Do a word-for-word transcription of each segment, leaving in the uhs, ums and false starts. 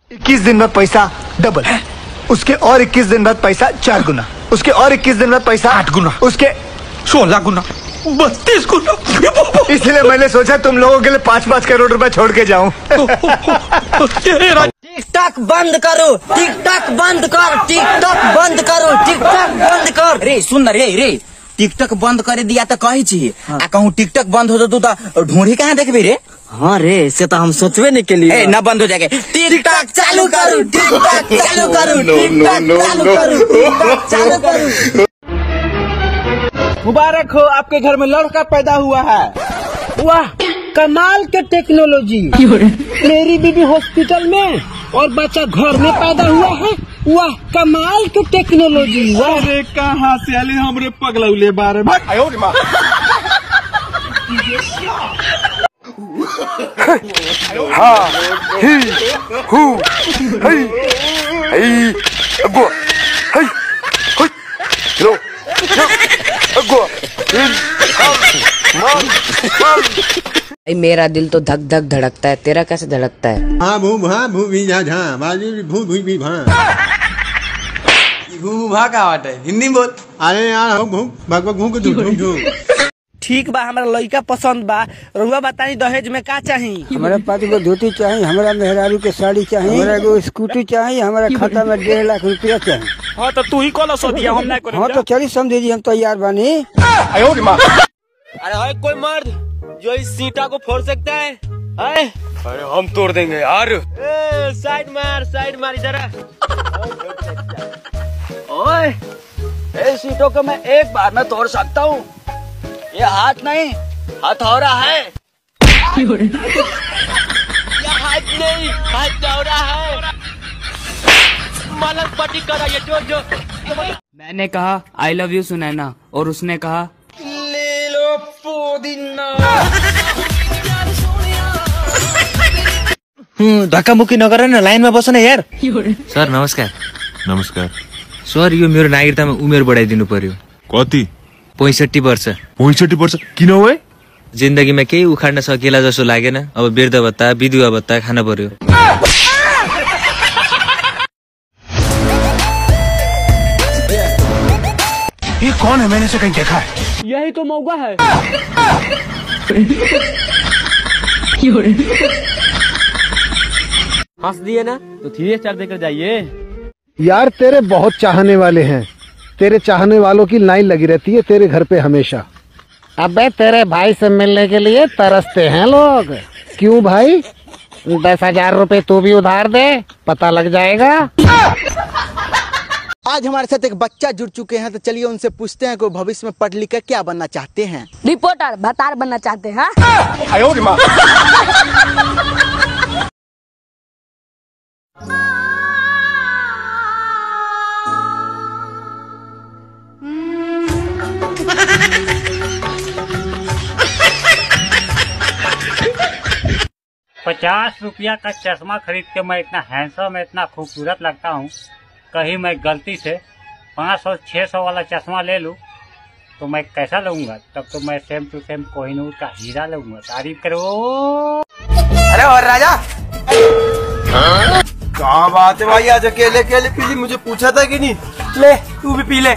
इक्कीस दिन बाद पैसा डबल, उसके और इक्कीस दिन बाद पैसा चार गुना, उसके और इक्कीस दिन बाद पैसा आठ गुना, उसके सोलह गुना, बत्तीस गुना। इसलिए मैंने सोचा तुम लोगों के लिए पाँच पाँच करोड़ रुपए छोड़ के जाऊं। टिकटॉक बंद करो, टिकटॉक बंद कर, टिकटॉक बंद करो, टिकटॉक बंद कर। रे सुन रे रे टिकटॉक बंद कर दिया तो कही चाहिए हाँ। आ कहूँ टिकटॉक बंद हो तो तू ढूंढी कहाँ देखबी रे? हाँ रे से तो हम सोचवे नहीं के लिए ना बंद हो जाएगा। टिकटॉक चालू करूँ, टिकटॉक चालू करूँ, टिकटॉक चालू करूँ, टिकटॉक चालू करूँ। मुबारक हो, आपके घर में लड़का पैदा हुआ है। वाह कमाल के टेक्नोलॉजी। मेरी बीबी हॉस्पिटल में और बच्चा घर में पैदा हुआ है। वाह कमाल के टेक्नोलॉजी। अरे कहाँ से आले हमरे पगलौले बारे में। हाँ ही हु ही ही अगो ही हुई लो अगो इन हम हम। मेरा दिल तो धक धक धड़कता है, तेरा कैसे धड़कता है? हाँ भू भा भू भी जा झा बाजू भू भू भी भा भू भा का बात है, हिंदी बोल। अरे यार भू भग भग भू को धू धू धू। ठीक बा, हमारा लड़का पसंद बा। रुआ बताई दहेज में का चाहिए? हमारा पाँच गो धोती चाहिए, हमारा मेहरारू के साड़ी चाहिए, हमारा गो स्कूटी चाहिए, हमारा खाता में डेढ़ लाख रुपया चाहिए। हाँ तो तू ही कॉल सो दिया, हम नहीं करेंगे। हाँ तो चलिए समझे जी हम तैयार बानी। अरे कोई मर्द जो इस सीटा को फोड़ सकता है? है? अरे हम तोड़ देंगे यार। ए, साइड मार साइड मार इधर। ओए इस सीटों को मैं एक बार में तोड़ सकता हूँ। ये हाथ नहीं हथौड़ा है। ये हाथ नहीं हथौड़ा है। मलक पट्टी करा ये जो जो। मैंने कहा आई लव यू सुनैना और उसने कहा ले लो पुदीना। हम्म धक्का मुक्की न करे ना, लाइन में बसो ना यार। सर नमस्कार। नमस्कार सर यो मेरो नागरिकतामा उमेर बढाइदिनु पर्यो। कति? पैंसठी वर्ष। पैंसठी वर्ष किन हो? जिन्दगीमा केही उखाड्न सकिएला जसो लागेन, अब वृद्ध भत्ता विधवा भत्ता खान पर्यो। ये कौन है? मैंने से कहीं देखा है। यही तो मौका है। हंस दिए ना तो थ्री स्टार देकर जाइए। यार तेरे बहुत चाहने वाले हैं, तेरे चाहने वालों की लाइन लगी रहती है तेरे घर पे हमेशा। अबे तेरे भाई से मिलने के लिए तरसते हैं लोग। क्यों भाई? दस हजार रूपए तू भी उधार दे, पता लग जाएगा। आज हमारे साथ एक बच्चा जुड़ चुके हैं, तो चलिए उनसे पूछते हैं कि भविष्य में पढ़ लिख कर क्या बनना चाहते हैं। रिपोर्टर भतार बनना चाहते हैं। पचास रुपया का चश्मा खरीद के मैं इतना हैंडसम इतना खूबसूरत लगता हूँ, कहीं मैं गलती से पाँच सौ छः सौ वाला चश्मा ले लूँ तो मैं कैसा लूँगा? तब तो मैं सेम टू सेम कोहिनूर का हीरा लूँगा। तारीफ करो। अरे और राजा क्या बात है भाई, आज अकेले अकेले पी ली? मुझे पूछा था कि नहीं? ले तू भी पी ले।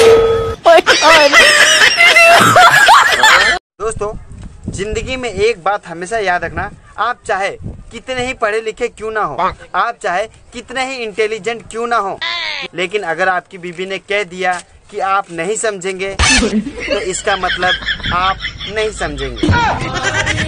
दोस्तों जिंदगी में एक बात हमेशा याद रखना, आप चाहे कितने ही पढ़े लिखे क्यों ना हो, आप चाहे कितने ही इंटेलिजेंट क्यों ना हो, लेकिन अगर आपकी बीवी ने कह दिया कि आप नहीं समझेंगे तो इसका मतलब आप नहीं समझेंगे।